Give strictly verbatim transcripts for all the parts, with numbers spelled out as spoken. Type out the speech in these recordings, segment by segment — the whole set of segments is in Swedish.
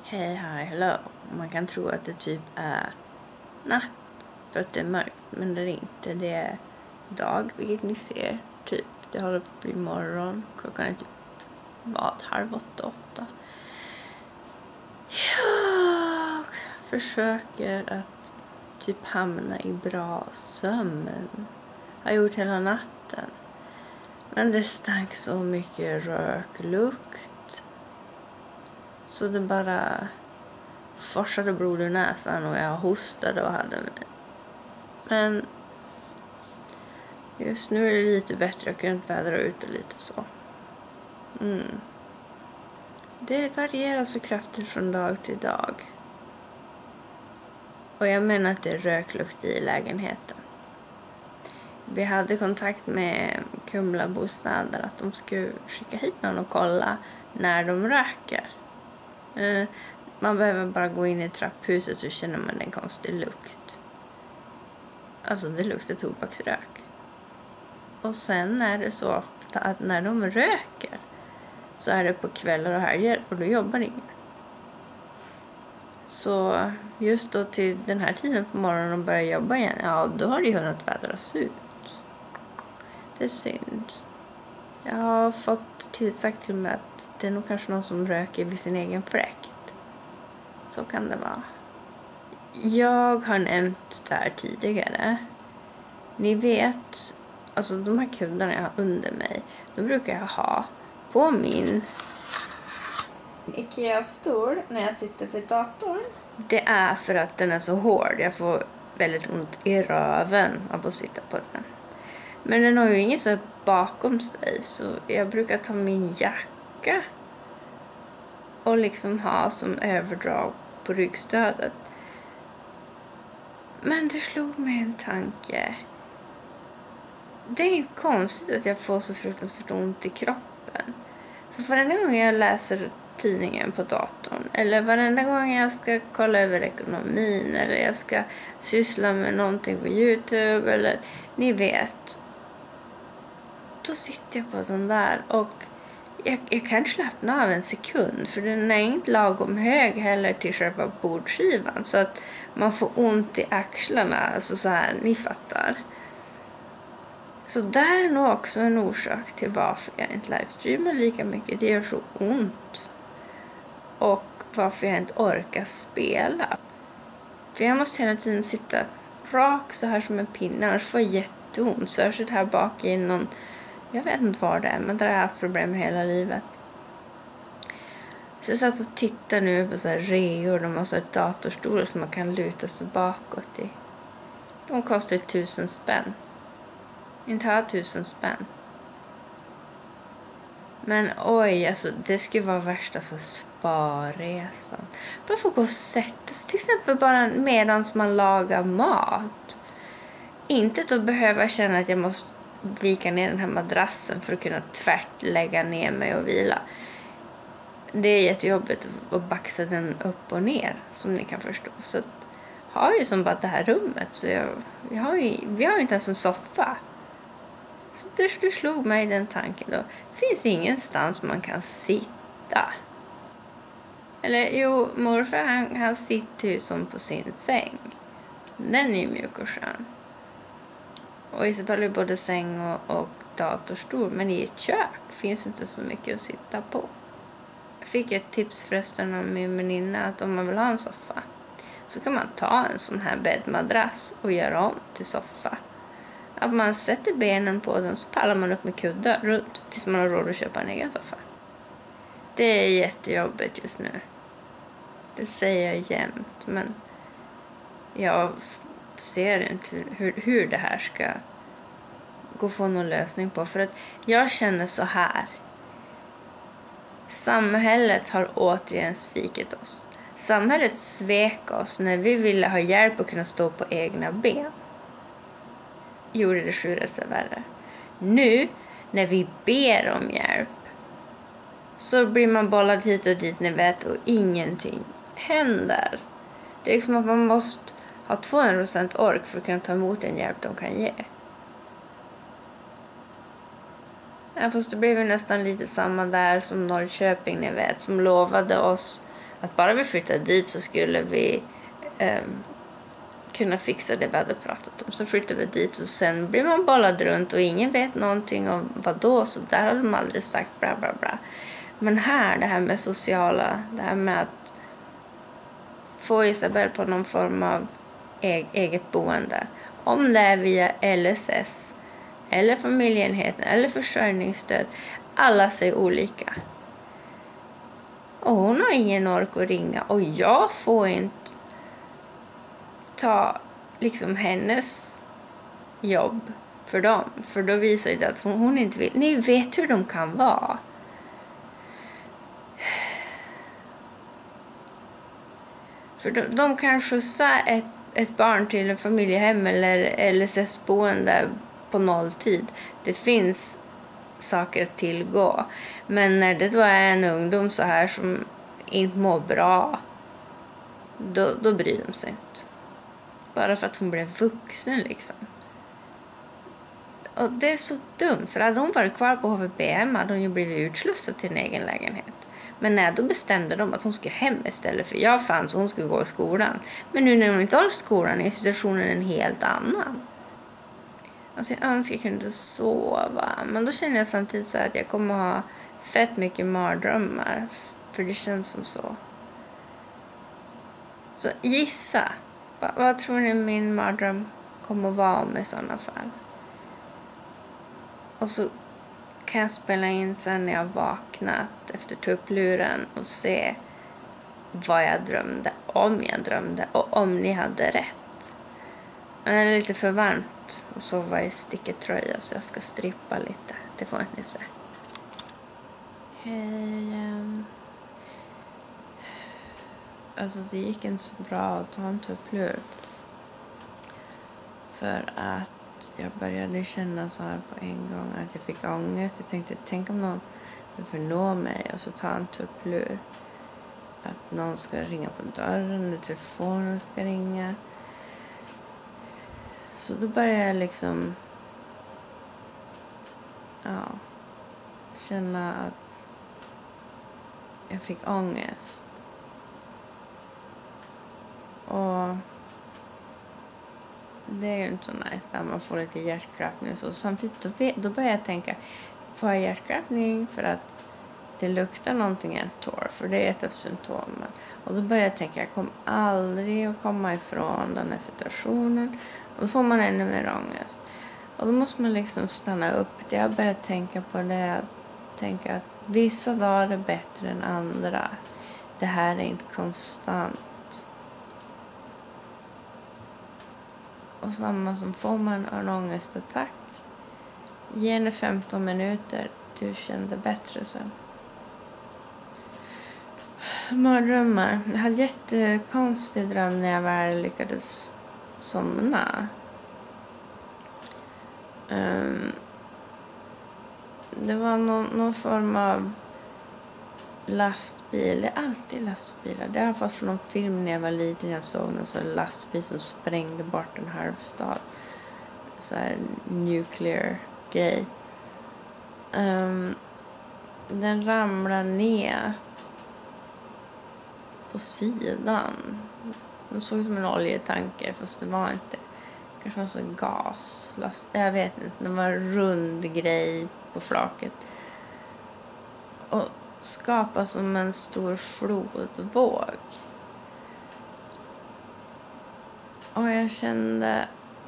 Hej, hi, hello. Man kan tro att det typ är natt för att det är mörkt, men det är inte. Det är dag, vilket ni ser. Typ, det håller på att bli morgon. Klockan är typ, vad, halv åtta, åtta. Jag försöker att typ hamna i bra sömn. Jag har gjort hela natten. Men det stank så mycket röklukt. Så det bara forsade blod ur näsan och jag hostade och hade mig. Men just nu är det lite bättre. Jag kunde vädra ut det lite så. Mm. Det varierar så kraftigt från dag till dag. Och jag menar att det är röklukt i lägenheten. Vi hade kontakt med Kumla-bostäder att de skulle skicka hit någon och kolla när de röker. Man behöver bara gå in i trapphuset så känner man en konstig lukt. Alltså det luktar tobaksrök. Och sen är det så ofta att när de röker så är det på kvällar och helger och då jobbar ingen. Så just då till den här tiden på morgonen och börja jobba igen, ja då har det hunnit vädras ut. Det är synd. Jag har fått tillsagt till mig att det är nog kanske någon som röker vid sin egen fläkt. Så kan det vara. Jag har nämnt det här tidigare. Ni vet, alltså de här kuddarna jag har under mig, de brukar jag ha på min Ikea-stol när jag sitter vid datorn. Det är för att den är så hård. Jag får väldigt ont i röven av att sitta på den. Men den har ju inget så bakom sig, så jag brukar ta min jacka och liksom ha som överdrag på ryggstödet. Men det slog mig en tanke. Det är inte konstigt att jag får så fruktansvärt ont i kroppen. För varenda gång jag läser tidningen på datorn, eller varenda gång jag ska kolla över ekonomin, eller jag ska syssla med någonting på YouTube, eller ni vet, då sitter jag på den där och jag, jag kan slappna av en sekund, för den är inte lagom hög heller till själva bordskivan, så att man får ont i axlarna, alltså så här, ni fattar. Så där är nog också en orsak till varför jag inte livestreamar lika mycket. Det gör så ont. Och varför jag inte orkar spela. För jag måste hela tiden sitta rak så här som en pinne, annars får jag jätteont. Särskilt här bak i någon, jag vet inte var det är, men där har jag haft problem hela livet. Så jag satt och tittade nu på så här reor. De har så här datorstolar som man kan luta sig bakåt i. De kostar tusen spänn. Inte har tusen spänn. Men oj, alltså det skulle vara värsta så sparresan. Bara få gå och sätta sig. Till exempel bara medans man lagar mat. Inte att behöva känna att jag måste vika ner den här madrassen för att kunna tvärt lägga ner mig och vila. Det är jättejobbigt att baxa den upp och ner, som ni kan förstå. Så att, har ju som bara det här rummet, så jag, jag har ju, vi har ju inte ens en soffa. Så det, det slog mig den tanken då. Finns det ingenstans man kan sitta? Eller jo, morfar han, han sitter ju som på sin säng. Den är ju mjuk och skön. Och Isabella är både säng och, och datorstol. Men i ett kök finns inte så mycket att sitta på. Jag fick ett tips förresten av min väninna att om man vill ha en soffa så kan man ta en sån här bäddmadrass och göra om till soffa. Att man sätter benen på den så pallar man upp med kuddar runt tills man har råd att köpa en egen soffa. Det är jättejobbigt just nu. Det säger jag jämt, men jag ser inte hur, hur det här ska gå att få någon lösning på. För att jag känner så här. Samhället har återigen svikit oss. Samhället svek oss när vi ville ha hjälp att kunna stå på egna ben. Gjorde det sju resor värre. Nu, när vi ber om hjälp, så blir man bollad hit och dit, ni vet, och ingenting händer. Det är liksom att man måste ha tvåhundra procent ork för att kunna ta emot den hjälp de kan ge. Ja, fast det blev ju nästan lite samma där som Norrköping, ni vet, som lovade oss att bara vi flyttade dit så skulle vi eh, kunna fixa det vi hade pratat om. Så flyttade vi dit och sen blir man bollad runt och ingen vet någonting om vad då, så där hade de aldrig sagt bla bla bla. Men här, det här med sociala, det här med att få Isabel på någon form av e- eget boende, om det är via L S S eller familjeenheten eller försörjningsstöd, alla ser olika. Och hon har ingen ork att ringa och jag får inte ta liksom hennes jobb för dem, för då visar det att hon, hon inte vill. Ni vet hur de kan vara. För de, de kan skjutsa ett, ett barn till en familjehem eller L S S-boende på nolltid. Det finns saker att tillgå. Men när det då är en ungdom så här som inte mår bra, då, då bryr de sig inte. Bara för att hon blev vuxen liksom. Och det är så dumt, för hade hon varit kvar på H V B M hade hon ju blivit utslussad till en egen lägenhet. Men nej, då bestämde de att hon skulle hem istället, för jag fanns och hon skulle gå i skolan. Men nu när hon inte har skolan är situationen en helt annan. Alltså jag önskar att jag kunde sova, men då känner jag samtidigt så här att jag kommer ha fett mycket mardrömmar, för det känns som så. Så gissa, vad, vad tror ni min mardröm kommer att vara om i sådana fall? Och så kan jag spela in sen när jag vaknat efter tuppluren och se vad jag drömde, om jag drömde och om ni hade rätt. Men det är lite för varmt och sova i sticketröja, så jag ska strippa lite. Det får ni se. Hej igen. Alltså det gick inte så bra att ta en tupplur. För att jag började känna så här på en gång att jag fick ångest. Jag tänkte, tänk om någon vill förnå mig och så tar en tupplur. Att någon ska ringa på dörren eller telefonen ska ringa. Så då började jag liksom ja, känna att jag fick ångest. Och det är ju inte så nice när man får lite hjärtklappning. Så samtidigt då, vet, då börjar jag tänka, får jag hjärtklappning för att det luktar någonting i en tår? För det är ett av symptomen. Och då börjar jag tänka, jag kommer aldrig att komma ifrån den här situationen. Och då får man ännu mer ångest. Och då måste man liksom stanna upp. Det jag börjar tänka på det är att tänka att vissa dagar är bättre än andra. Det här är inte konstant. Och samma som får man en ångestattack, ge henne femton minuter, du kände bättre sen. Mardrömmar. Jag hade jättekonstig dröm när jag väl lyckades somna. Um, det var någon, någon form av lastbil. Det är alltid lastbilar. Det har jag fått från någon film när jag var liten. Jag såg någon sån lastbil som sprängde bort en halv stad. Så här nuclear grej. Um, den ramlade ner på sidan. Den såg ut som en oljetanker, fast det var inte. Kanske var så gas. Last, jag vet inte. Det var en rund grej på flaket. Och skapa som en stor flodvåg. Och jag kände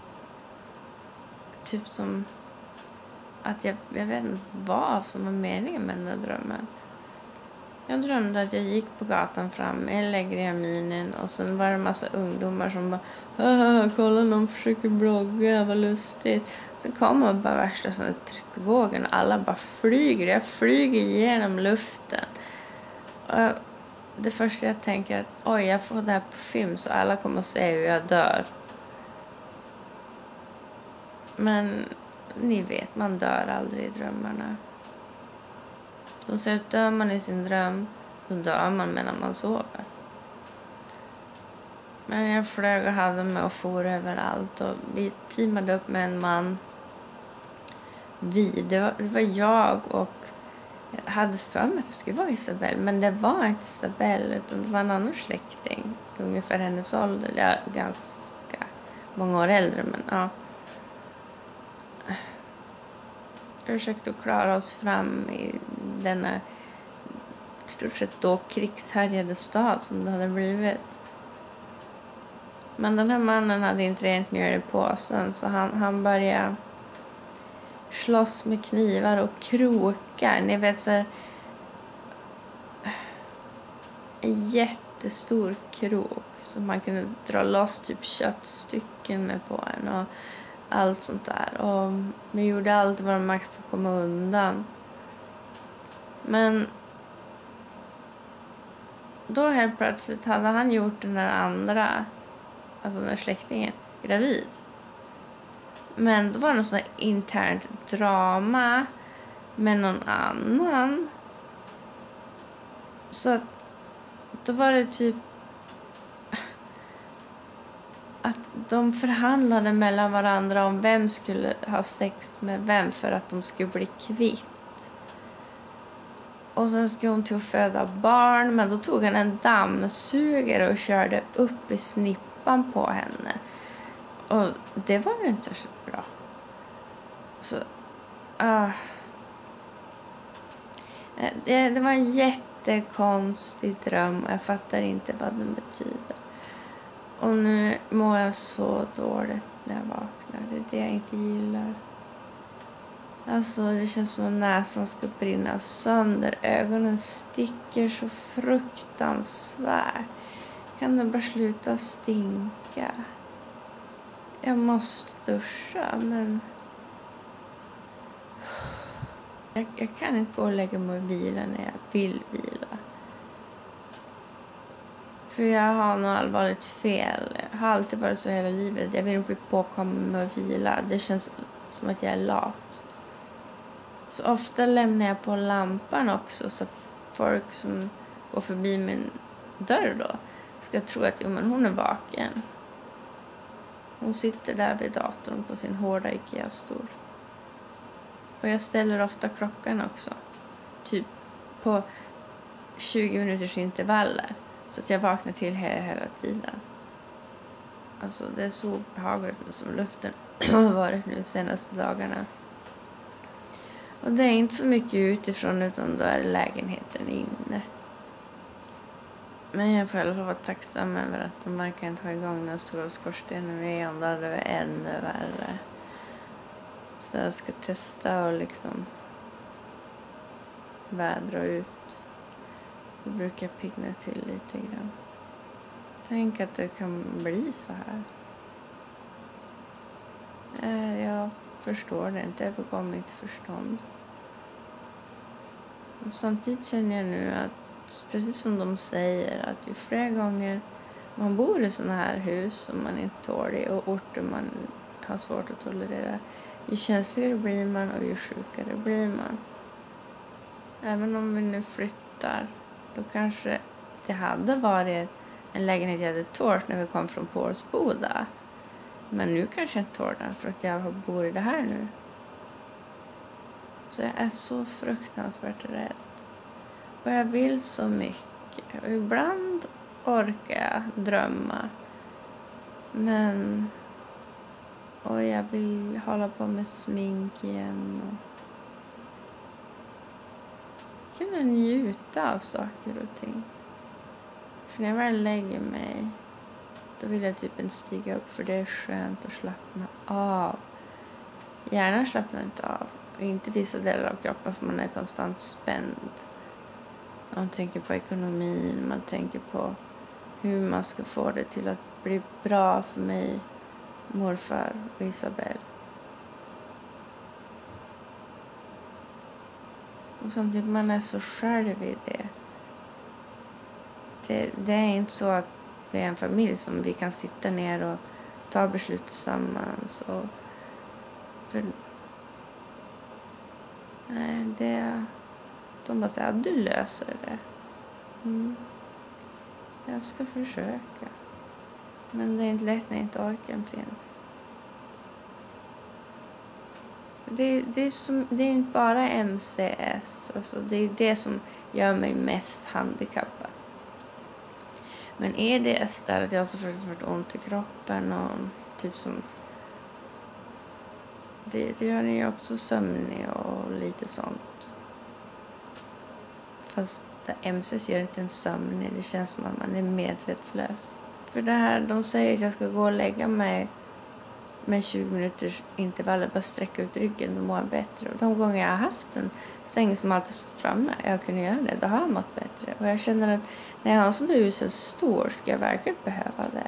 typ som att jag, jag vet inte vad som var meningen med den där drömmen. Jag drömde att jag gick på gatan fram, jag lägger i minen och sen var det en massa ungdomar som bara haha, kolla någon försöker blogga, vad lustigt. Så kommer bara värsta sådana tryckvågen och alla bara flyger, jag flyger genom luften. Och det första jag tänker är att oj, jag får det här på film så alla kommer att se hur jag dör. Men ni vet, man dör aldrig i drömmarna. De säger att dör man i sin dröm, då dör man medan man sover. Men jag flög och hade mig och for överallt. Och vi teamade upp med en man. Vi, det var, det var jag och Jag hade för mig att det skulle vara Isabelle, men det var inte Isabelle utan det var en annan släkting. Ungefär hennes ålder. Jag är ganska många år äldre, men ja. Jag försökte att klara oss fram i denna i stort sett då krigshärjade stad som det hade blivit. Men den här mannen hade inte rent mjöl i påsen, så han, han började slåss med knivar och krokar. Ni vet, så här, en jättestor krok som man kunde dra loss typ köttstycken med på en och allt sånt där. Och vi gjorde allt vad makt för att komma undan. Men då helt plötsligt hade han gjort den där andra, alltså den där släktingen, gravid. Men då var det något sånt där internt drama med någon annan. Så att då var det typ att de förhandlade mellan varandra om vem skulle ha sex med vem för att de skulle bli kvitt. Och sen skulle hon till att föda barn, men då tog han en dammsugare och körde upp i snippan på henne. Och det var ju inte så bra. Så, uh, det, det var en jättekonstig dröm och jag fattar inte vad den betyder. Och nu mår jag så dåligt när jag vaknar. Det är det jag inte gillar. Alltså det känns som att näsan ska brinna sönder. Ögonen sticker så fruktansvärt. Kan det bara sluta stinka? Jag måste duscha, men jag, jag kan inte gå och lägga mig och vila när jag vill vila. För jag har något allvarligt fel. Jag har alltid varit så hela livet. Jag vill bli påkommen med att vila. Det känns som att jag är lat. Så ofta lämnar jag på lampan också så att folk som går förbi min dörr då ska tro att jo, men hon är vaken. Hon sitter där vid datorn på sin hårda Ikea-stol. Och jag ställer ofta klockan också. Typ på tjugo minuters intervaller. Så att jag vaknar till hela, hela tiden. Alltså det är så behagligt nu som luften har varit nu de senaste dagarna. Och det är inte så mycket utifrån utan då är lägenheten inne. Men jag får i alla fall vara tacksam över att de verkar inte ha igång den stora skorstenen igen. Då hade det varit ännu värre. Så jag ska testa och liksom vädra ut. Det brukar pigna till lite grann. Tänk att det kan bli så här. Jag förstår det inte. Jag förkommer mitt förstånd. Och samtidigt känner jag nu att precis som de säger att ju fler gånger man bor i såna här hus som man inte tål i och orter man har svårt att tolerera, ju känsligare blir man och ju sjukare blir man. Även om vi nu flyttar, då kanske det hade varit en lägenhet jag hade tålt när vi kom från Pålsboda. Men nu kanske jag inte tål den för att jag bor i det här nu. Så jag är så fruktansvärt rädd. Och jag vill så mycket. Och ibland orkar jag drömma. Men... Och jag vill hålla på med smink igen. Och kunna njuta av saker och ting. För när jag väl lägger mig, då vill jag typ inte stiga upp. För det är skönt att slappna av. Hjärnan slappnar inte av. Och inte vissa delar av kroppen för man är konstant spänd. Man tänker på ekonomin. Man tänker på hur man ska få det till att bli bra för mig, morfar och Isabelle. Och samtidigt man är så själv i det. det. Det är inte så att vi är en familj som vi kan sitta ner och ta beslut tillsammans. Och för nej, det... De bara säger att du löser det. Mm. Jag ska försöka. Men det är inte lätt när inte orken finns. det, det, är som, det är inte bara M C S. Alltså, det är det som gör mig mest handikappad. Men är det där att jag har så fruktansvärt ont i kroppen och typ som... Det, det gör ni också sömnig och lite sånt. Fast M C S gör inte en sömnig. Det känns som att man är medvetslös. För det här, de säger att jag ska gå och lägga mig med tjugo minuters intervaller, bara sträcka ut ryggen och må bättre. Och de gånger jag har haft en säng som alltid stått framme, jag kunde göra det, då har jag mått bättre. Och jag känner att när jag har en sån där usel stor ska jag verkligen behöva det.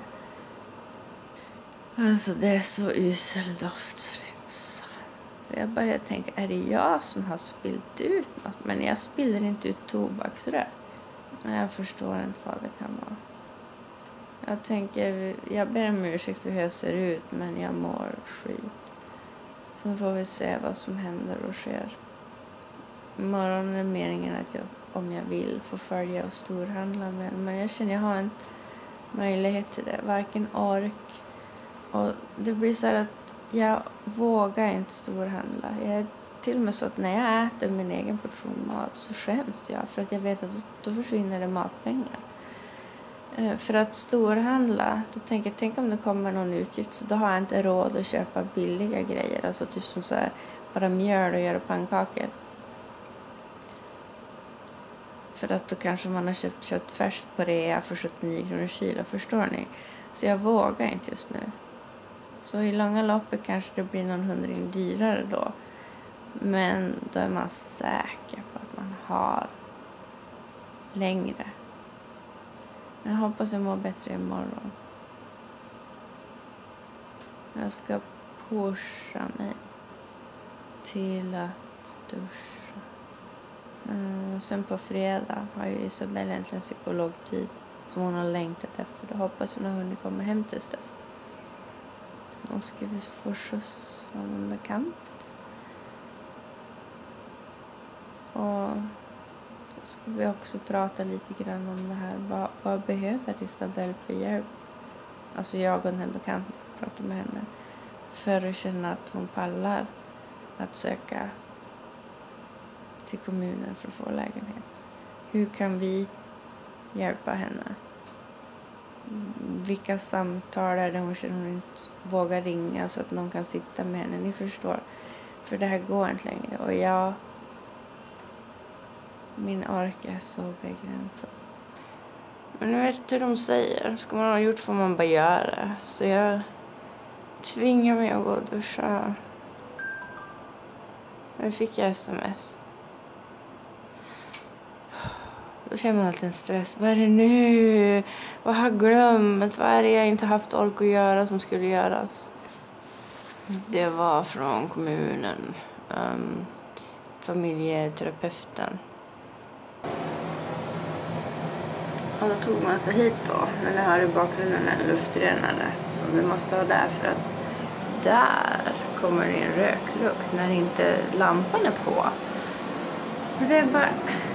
Alltså det är så usel doft så det är inte sant. Jag börjar tänka, är det jag som har spillt ut något? Men jag spiller inte ut tobaksrök. Jag förstår inte vad det kan vara. Jag tänker, jag ber om ursäkt för hur jag ser ut, men jag mår skit. Så får vi se vad som händer och sker. Imorgon är meningen att jag, om jag vill, får följa och storhandla. Men, men jag känner jag har en möjlighet till det. Varken ork. Och det blir så här att jag vågar inte storhandla. Jag är till och med så att när jag äter min egen portion mat så skäms jag. För att jag vet att då försvinner det matpengar. För att storhandla, då tänker jag, tänk om det kommer någon utgift så då har jag inte råd att köpa billiga grejer. Alltså typ som så här, bara mjöl och göra pannkakor. För att då kanske man har köpt kött färskt på rea för sjuttionio kronor kilo, förstår ni? Så jag vågar inte just nu. Så i långa loppet kanske det blir någon hundring dyrare då. Men då är man säker på att man har längre. Jag hoppas jag mår bättre imorgon. Jag ska pusha mig till att duscha. Mm, sen på fredag har ju Isabelle äntligen psykologtid som hon har längtat efter. Då hoppas hon har hunnit komma hem tills dess. Hon ska visst få skjuts av en bekant. Och ska vi också prata lite grann om det här. Vad, vad behöver Isabelle för hjälp? Alltså jag och den här bekanten ska prata med henne. För att känna att hon pallar att söka till kommunen för att få lägenhet. Hur kan vi hjälpa henne? Vilka samtal är det hon känner hon inte vågar ringa så att någon kan sitta med henne? Ni förstår. För det här går inte längre. Och jag... Min ork är så begränsad. Men nu vet du hur de säger. Ska man ha gjort får man bara göra. Så jag tvingar mig att gå och duscha. Nu fick jag sms. Då känner man alltid en stress. Vad är det nu? Vad har jag glömt? Vad är det jag inte haft ork att göra som skulle göras? Det var från kommunen. Um, familjeterapeuten. Och då tog man sig hit då. Men det har i bakgrunden en luftrenare som vi måste ha där för att där kommer det en röklukt när inte lampan är på. För det är bara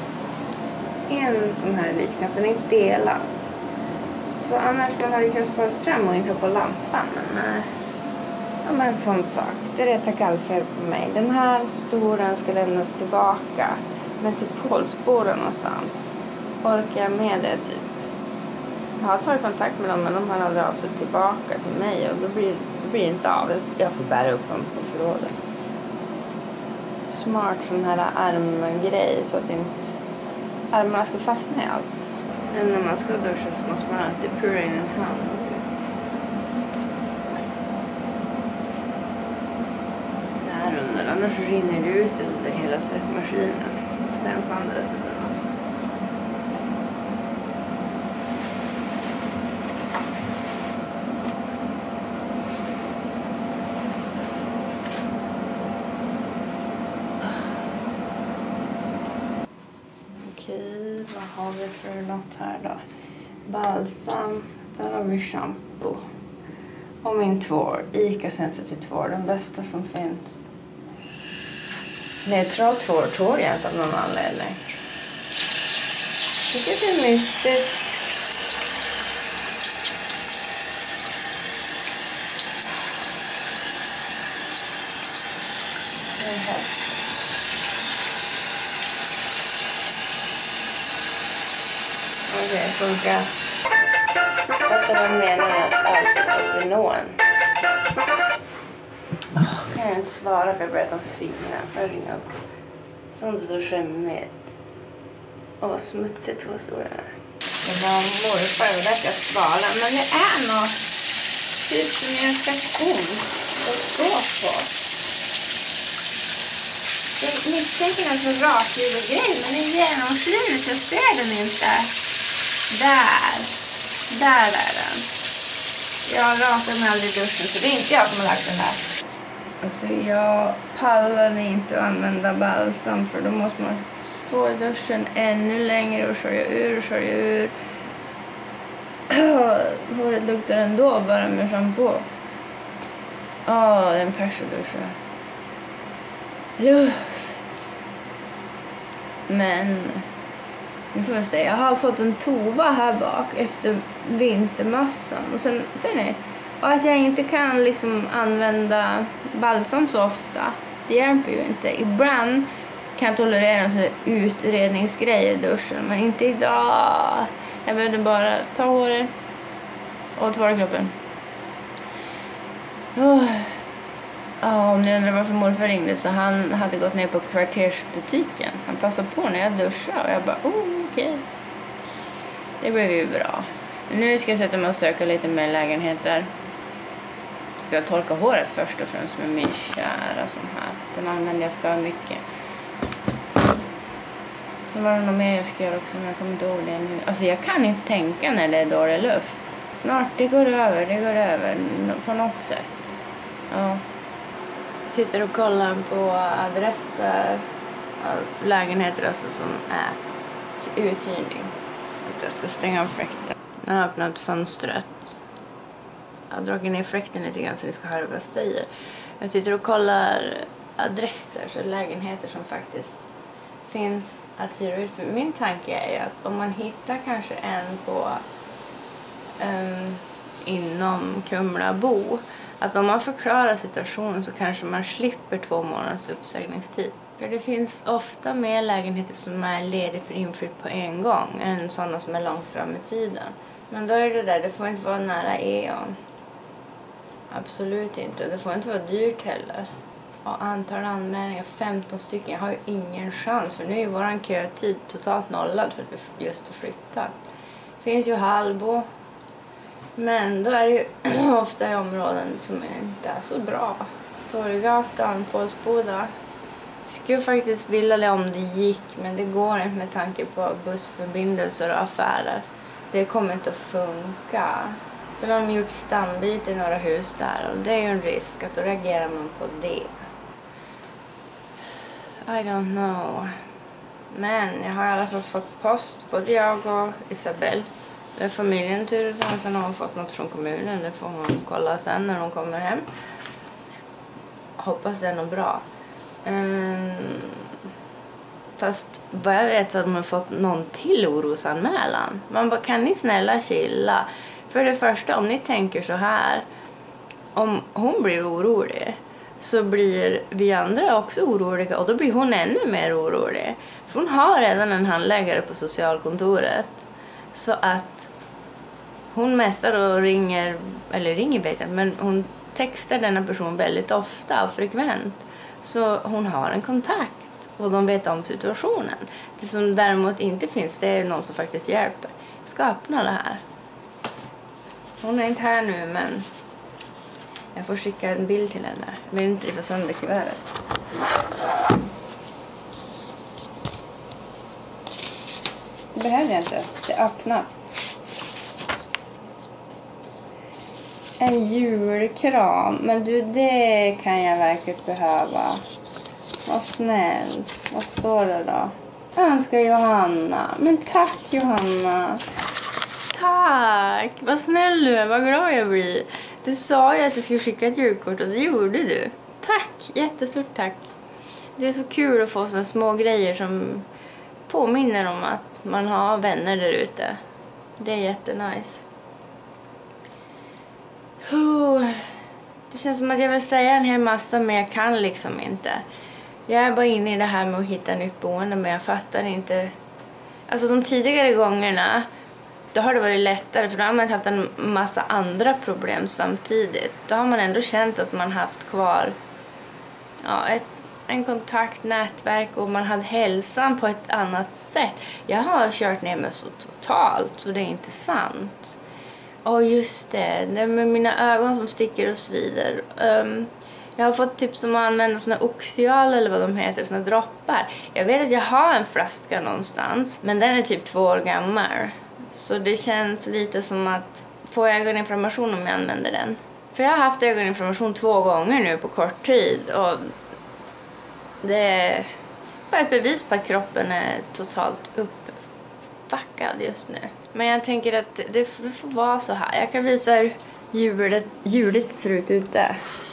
en sån här lysknapp, den är inte delad. Så annars man hade kunnat spara ström och inte ha på lampan. Men nej. Ja, men en sån sak. Det retar gallfeber på mig. Den här stolen ska lämnas tillbaka. Men till Pålsboden någonstans. Orkar jag med det typ? Jag har tagit kontakt med dem men de har aldrig av sig tillbaka till mig. Och då blir det blir inte av. Jag får bära upp dem på förrådet. Smart sån här armgrej så att inte armarna ska fastna i allt. Sen när man ska duscha så måste man alltid pura in en hand. Där under, annars rinner det ut under hela tvättmaskinen. Stäm på andra sidan också. Okej, vad har vi för något här då? Balsam, där har vi shampoo. Och min tvål, Ica Sensitive tvål, den bästa som finns. Neutral tvål tål jag inte av någon anledning. Jag tycker det är mystiskt. funkar. Fattar vad jag menar med att allt är bli nån. Oh, kan jag inte svara för jag börjar ta fingrarna för att ringa upp. Sånt är så skämmigt. Åh, vad smutsigt två stora där. Det var morfar och där ska jag svala. Men det är något typ som jag ska ont att stå på. Jag misstänker en så rakhyvlig grej, men den genomskinligt, jag ser den inte. Där. Där är den. Jag rakar mig aldrig i duschen, så det är inte jag som har lagt den där. Alltså jag pallade inte att använda balsam, för då måste man stå i duschen ännu längre och skölja ur och skölja ur. Håret luktar ändå bara med shampoo. Åh, oh, den persoduschen. Luft. Men nu får jag säga, jag har fått en tova här bak efter vintermössan. Och sen, ser ni, och att jag inte kan liksom använda balsam så ofta, det hjälper ju inte. Ibland kan jag tolerera en sån utredningsgrej i duschen, men inte idag. Jag behövde bara ta håret och tvåla kroppen. Oh. Ja, om ni undrar varför morfar ringde, så han hade gått ner på kvartersbutiken. Han passade på när jag duschade och jag bara, oh okej. Okay. Det blev ju bra. Nu ska jag sätta mig och söka lite mer lägenheter. Ska jag torka håret först och främst med min kära sån här. Den använder jag för mycket. Så var det något mer jag ska göra också, men jag kommer inte ihåg det nu. Alltså jag kan inte tänka när det är dålig luft. Snart, det går över, det går över på något sätt. Ja. Sitter och kollar på adresser av lägenheter alltså som är till uthyrning. Jag ska stänga av fläkten. Jag har öppnat fönstret. Jag har dragit ner fläkten lite grann så vi ska höra vad jag säger. Jag sitter och kollar adresser, så lägenheter som faktiskt finns att hyra ut. För min tanke är ju att om man hittar kanske en på um, inom Kumlabo, att om man förklarar situationen så kanske man slipper två månaders uppsägningstid. För det finns ofta mer lägenheter som är lediga för inflytt på en gång än sådana som är långt fram i tiden. Men då är det där, det får inte vara nära E.ON. Absolut inte. Det får inte vara dyrt heller. Och antal anmälningar, femton stycken. Jag har ju ingen chans, för nu är ju våran kötid totalt nollad för att vi just har flyttat. Det finns ju Hallbo. Men då är det ju ofta i områden som inte är så bra. Torggatan, Pålsboda. Skulle faktiskt vilja det om det gick, men det går inte med tanke på bussförbindelser och affärer. Det kommer inte att funka. Sen har de gjort stambyte i några hus där, och det är ju en risk att då reagerar man på det. I don't know. Men jag har i alla fall fått post, både jag och Isabelle. Det är familjen tur, och sen har hon fått något från kommunen. Det får hon kolla sen när hon kommer hem. Hoppas det är något bra. Um, fast vad jag vet så har de fått någon till orosanmälan. Man bara, kan ni snälla chilla? För det första, om ni tänker så här. Om hon blir orolig så blir vi andra också oroliga. Och då blir hon ännu mer orolig. För hon har redan en handläggare på socialkontoret. Så att hon mässar och ringer, eller ringer vet jag, men hon textar denna person väldigt ofta och frekvent. Så hon har en kontakt och de vet om situationen. Det som däremot inte finns, det är någon som faktiskt hjälper. Jag ska öppna det här. Hon är inte här nu, men jag får skicka en bild till henne. Jag vill inte riva sönder kuvertet. Det behöver jag inte. Det öppnas. En julkram. Men du, det kan jag verkligen behöva. Vad snällt. Vad står det då? Önskar Johanna. Men tack Johanna. Tack. Vad snäll du är. Vad glad jag blir. Du sa ju att du skulle skicka ett julkort och det gjorde du. Tack. Jättestort tack. Det är så kul att få såna små grejer som påminner om att man har vänner där ute. Det är jättenice. Det känns som att jag vill säga en hel massa, men jag kan liksom inte. Jag är bara inne i det här med att hitta nytt boende, men jag fattar inte. Alltså de tidigare gångerna då har det varit lättare, för då har man haft en massa andra problem samtidigt. Då har man ändå känt att man haft kvar ja, ett, en kontakt, nätverk, och man hade hälsan på ett annat sätt. Jag har kört ner mig så totalt så det är inte sant. Och just det, det är med mina ögon som sticker och svider. Um, jag har fått tips om att använda såna oxial eller vad de heter, såna droppar. Jag vet att jag har en flaska någonstans, men den är typ två år gammal. Så det känns lite som att få ögoninflammation om jag använder den. För jag har haft ögoninflammation två gånger nu på kort tid, och det är bara ett bevis på att kroppen är totalt uppbackad just nu. Men jag tänker att det får vara så här. Jag kan visa hur hjulet, hjulet ser ut ute.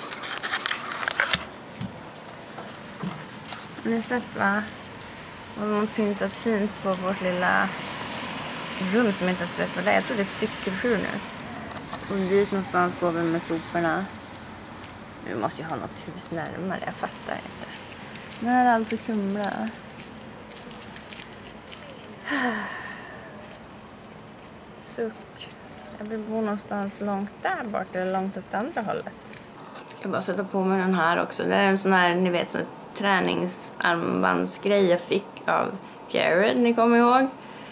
Har ni sett, va? Och de har pyntat fint på vårt lilla rum som inte har sett vad det är. Jag tror det är cykelskjur nu. Och dit någonstans går vi med soporna. Vi måste ju ha något hus närmare, jag fattar inte. Nu är det alltså Kumla. Suck. Jag vill bo någonstans långt där bort eller långt åt andra hållet. Ska jag bara sätta på mig den här också. Det är en sån här, ni vet, sån här träningsarmbandsgrej jag fick av Jared, ni kommer ihåg.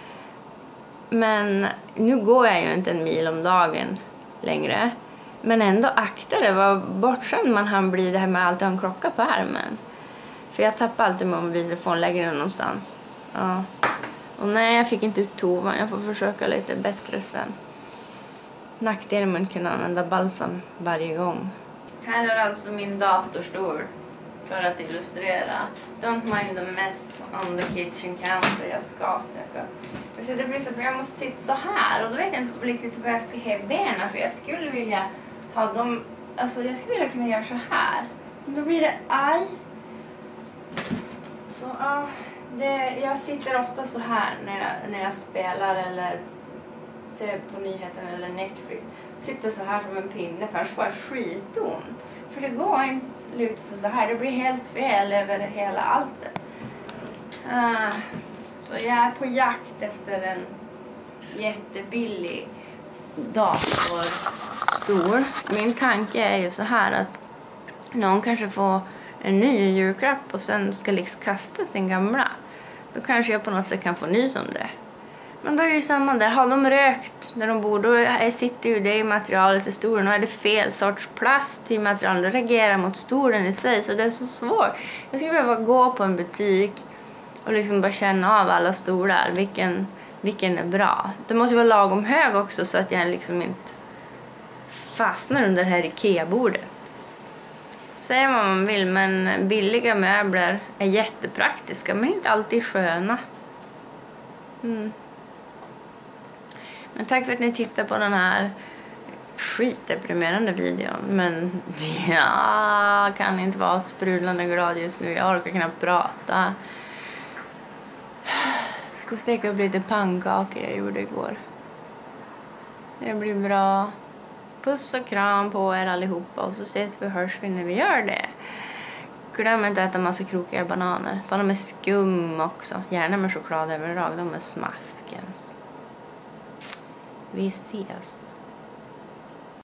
Men nu går jag ju inte en mil om dagen längre. Men ändå aktar det vad bortskämd man han blir det här med att alltid ha en klocka på armen. För jag tappar alltid min mobiltelefon, lägger den någonstans. Ja. Och nej, jag fick inte ut tovan. Jag får försöka lite bättre sen. Nackdelen med att kunna använda balsam varje gång. Här är alltså min datorstol. För att illustrera. Don't mind the mess on the kitchen counter. Jag ska stöka. Så det blir så att jag måste sitta så här. Och då vet jag inte riktigt vad jag ska ha benen. För jag skulle vilja ha dem. Alltså jag skulle vilja kunna göra så här. Men då blir det aj. Så ja. Det, jag sitter ofta så här när jag, när jag spelar eller ser på nyheten eller Netflix. Sitter så här som en pinne för att få skitont. För det går inte att luta sig så här. Det blir helt fel över hela alltet. Uh, så jag är på jakt efter en jättebillig datorstol. Min tanke är ju så här att någon kanske får en ny julklapp och sen ska liksom kasta sin gamla. Då kanske jag på något sätt kan få nys om det. Men då är det ju samma där. Har de rökt när de bor, då sitter ju det i materialet i stolen. Och är det fel sorts plast i materialet, då reagerar mot stolen i sig. Så det är så svårt. Jag ska behöva gå på en butik och liksom bara känna av alla stolar. Vilken, vilken är bra. Det måste vara lagom hög också så att jag liksom inte fastnar under det här IKEA-bordet. Säger vad man vill, men billiga möbler är jättepraktiska men inte alltid sköna. Mm. Men tack för att ni tittar på den här skitdeprimerande videon. Men jag kan inte vara sprudlande glad just nu. Jag orkar knappt prata. Jag ska steka upp lite pannkakor jag gjorde igår. Det blir bra. Puss och kram på er allihopa. Och så ses vi och hörs vi när vi gör det. Glöm inte att äta massa krokiga bananer. Sådana med skum också. Gärna med choklad överlag. De är smaskens. Vi ses.